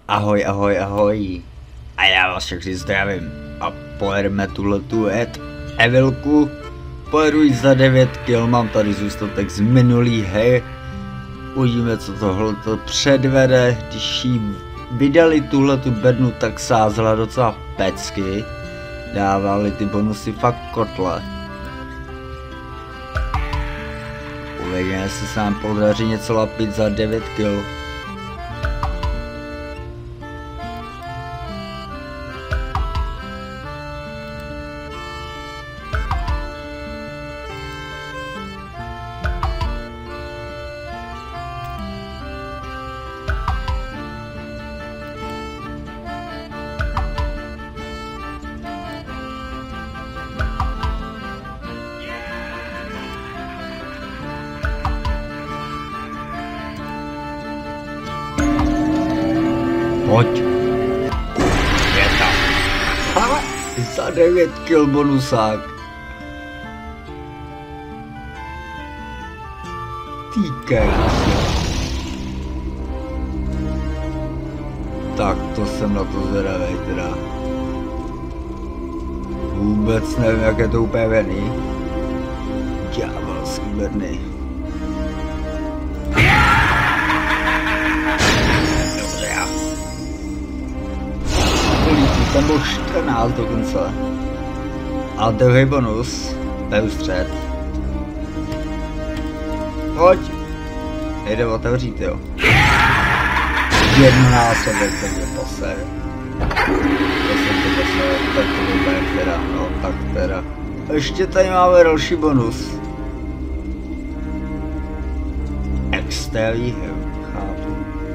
Ahoj, ahoj, ahoj. A já vás všechny zdravím. A pojedeme tuhletu Evilku. Pojedu jí za 9 kg, mám tady zůstatek z minulý hry. Uvidíme, co tohleto předvede. Když jí vydali tuhletu bednu, tak sázela docela pecky. Dávali ty bonusy fakt kotle. Uvidíme, jestli se nám podaří něco lapit za 9 kg. Pojď. Je tam. Ha, za 9 kg bonusák. Ty krásně. Tak to jsem na to zvědavej teda. Vůbec nevím, jak je to úplně vený. Ďábelský bedny. Ten byl 14 dokonce. A druhý bonus, peustřed. Pojď. Nejde otevřít, jo. 11, tak je poser. To jsem to poser, tak to vypadá teda, no tak teda. Ještě tady máme další bonus. Extra výhru, chápu.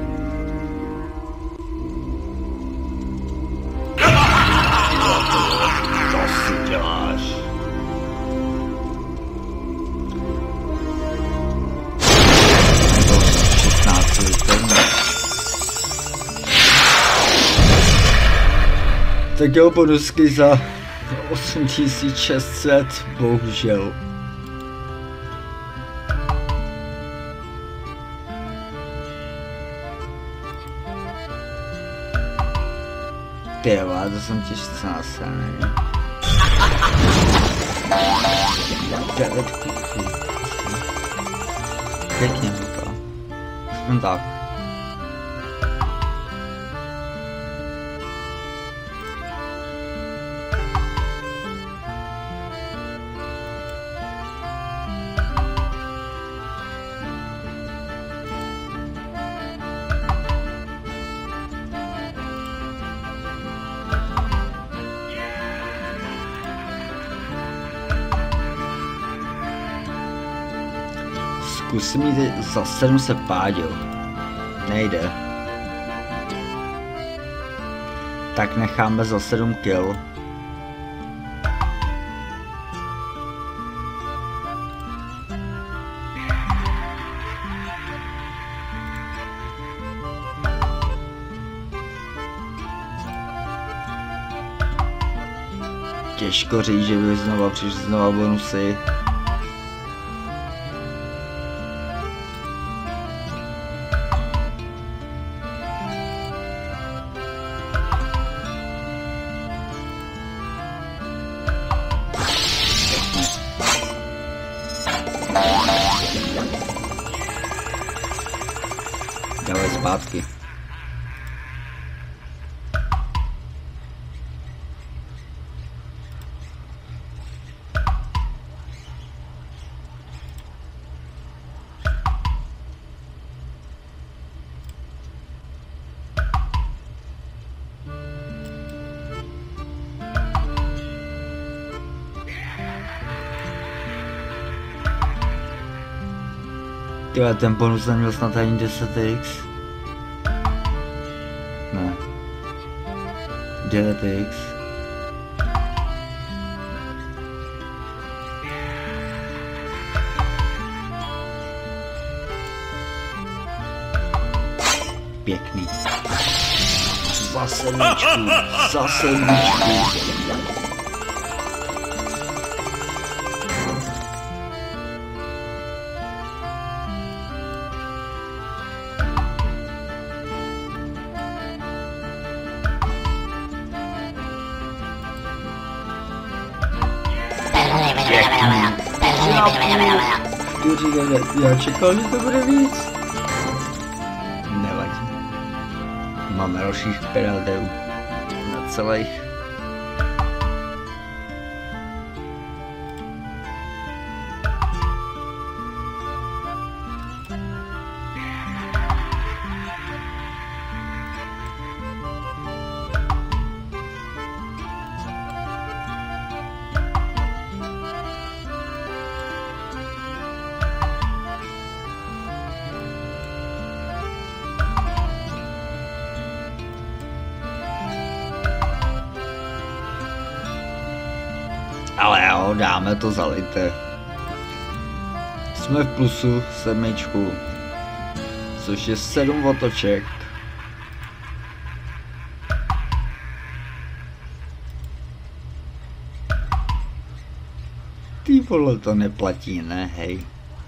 Děláš. To 16 litrů. Tak jo, bonusky za 8600, bohužel. Tyva, to jsem těžce nasraný. 9 kusů. Pěkně to. Aspoň tak. Zkusím jít za 700 pádil. Nejde. Tak necháme za 7 kg. Těžko říct, že by znova přišly znova bonusy. Dávaj zpátky. Tyhle, ten bonus neměl snad ani 10x. Ne. 9x. Pěkný. Za sedmičku, za sedmičku. Já čekal, že to bude víc. Nevadí. Máme dalších peráderů na celých. Ale jo, dáme to zalité. Jsme v plusu 7, což je 7 otoček. Ty vole, to neplatí, ne, hej.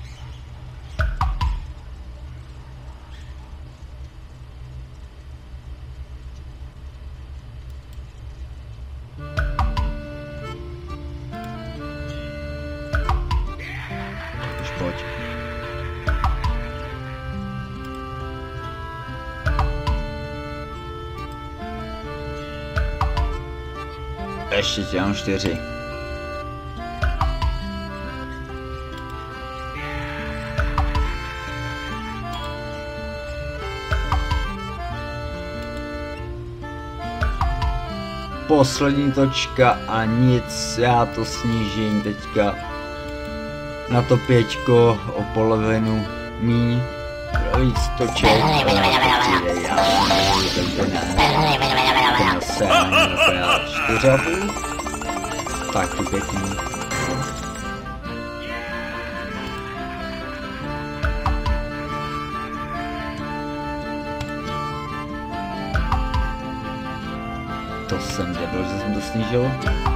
Pojď. Ještě tě mám 4. Poslední točka a nic, já to snížím teďka na to 5 o polovinu míň, víc toček, taky pěkný. To jsem debil, že jsem to snížil.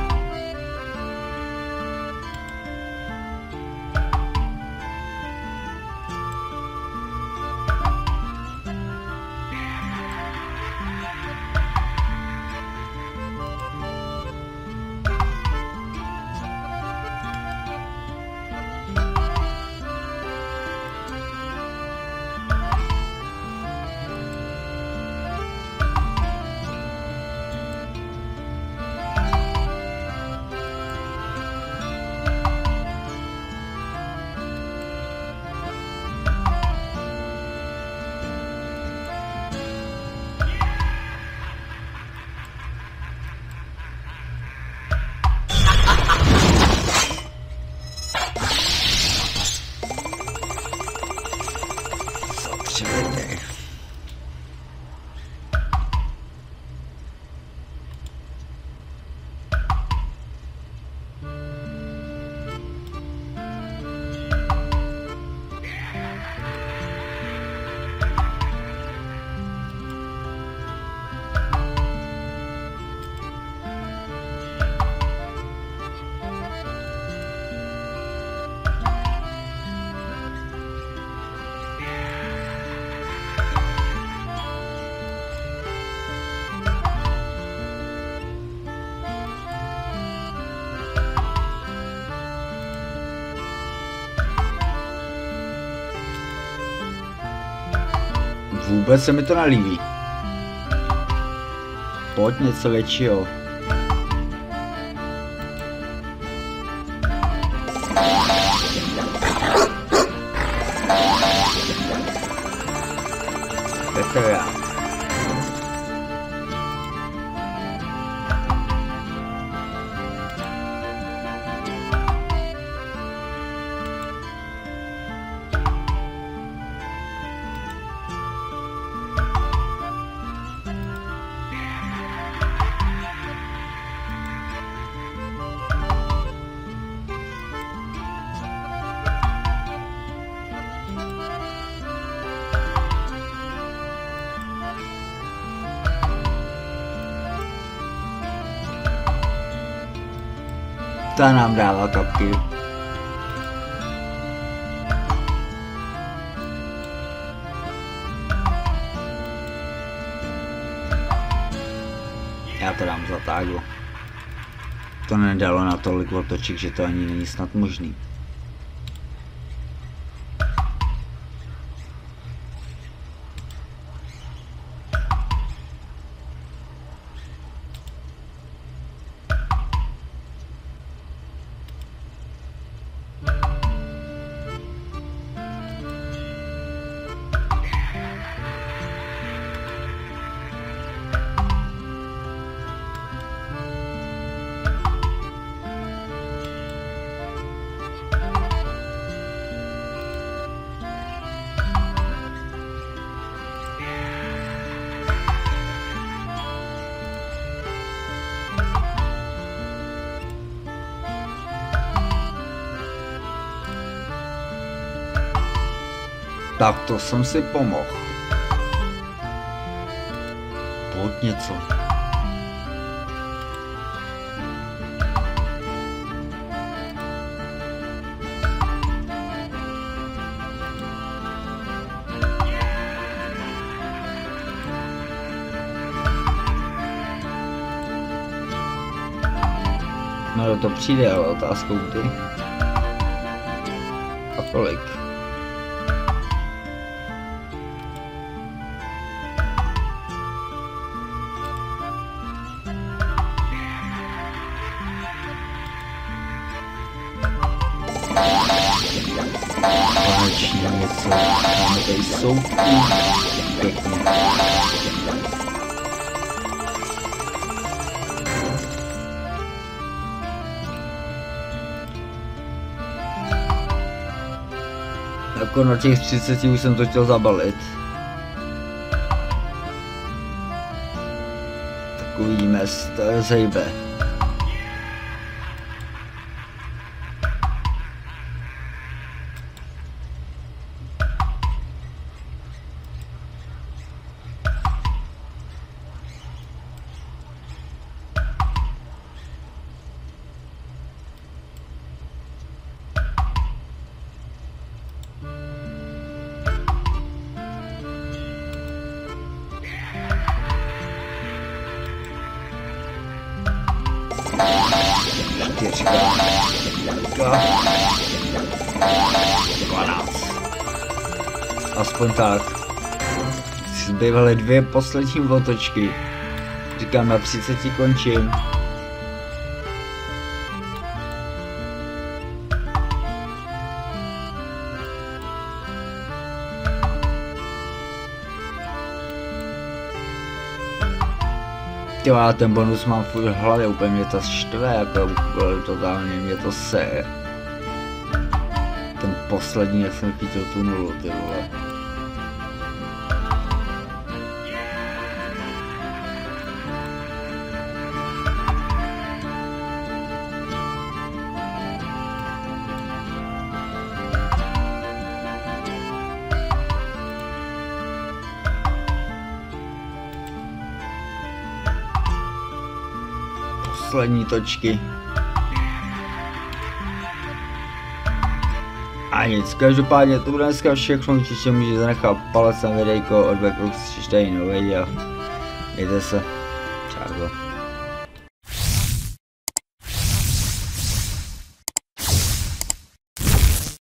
Vůbec se mi to nelíbí. Pojď něco většího. Veterán. Ta nám dává kapky. Já to dám za tágu. to nedalo na tolik otoček, že to ani není snad možný. Tak to jsem si pomohl. Pojď něco. No to přijde, ale otázkou ty. A kolik? Konečně něco, máme tady soudky, pěkně. Jako na těch 30 už jsem to chtěl zabalit. Tak uvidíme, jestli to je zejbe. Čtyřka, 12. Aspoň tak. Zbývaly 2 poslední otočky. Říkám, na 30 končím. Jo, já ten bonus mám furt v hlavě, úplně mě to štve, jako totálně mě to seje. Ten poslední, jak jsem chytil tu nulu, ty vole. Poslední točky. A nic, každopádně to bude dneska všechno, určitě můžete nechat palec na videjko, odběh už čtej nový a mějte se. Čau.